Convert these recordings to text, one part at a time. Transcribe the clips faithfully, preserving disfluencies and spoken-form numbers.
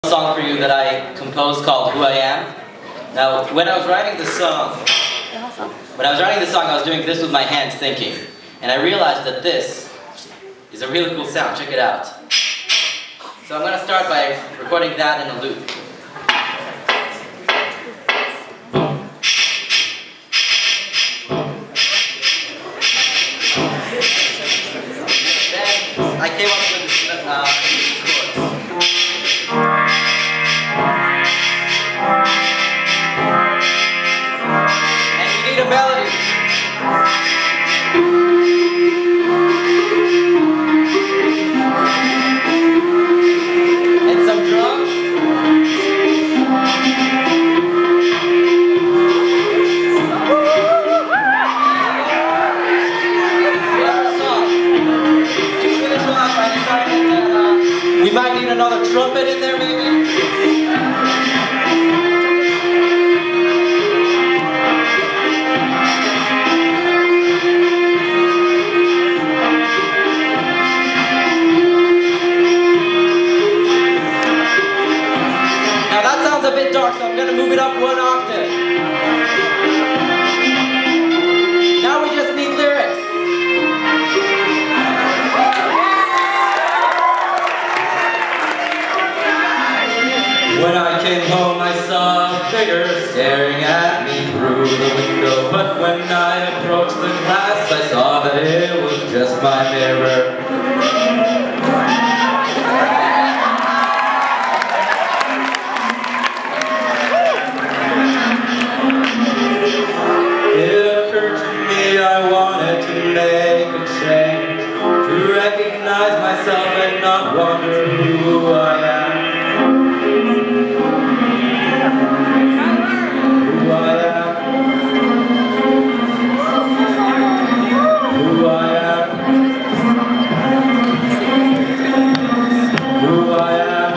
Song for you that I composed called Who I Am. Now, when I was writing this song, when I was writing this song, I was doing this with my hands thinking, and I realized that this is a really cool sound. Check it out. So I'm going to start by recording that in a loop. Then I came up with uh, these chords. And we need a melody. And some drums. We have a song. To finish off, I decided that uh, we might need another trumpet in there, maybe. A bit dark, so I'm going to move it up one octave. Now we just need lyrics. When I came home, I saw a figure staring at me through the window, but when I approached the glass, I saw that it was just my mirror. Recognize myself and not wonder who I am. Who I am. Who I am. Who I am.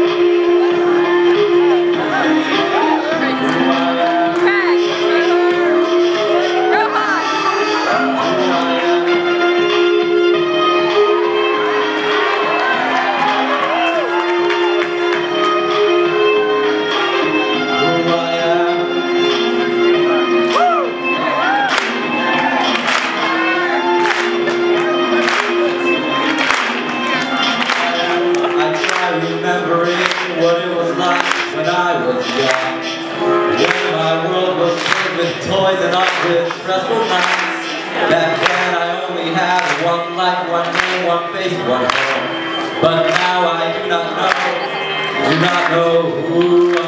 Remembering what it was like when I was young, when my world was filled with toys and all with stressful nights. Back then I only had one life, one name, one face, one home. But now I do not know, do not know who I am.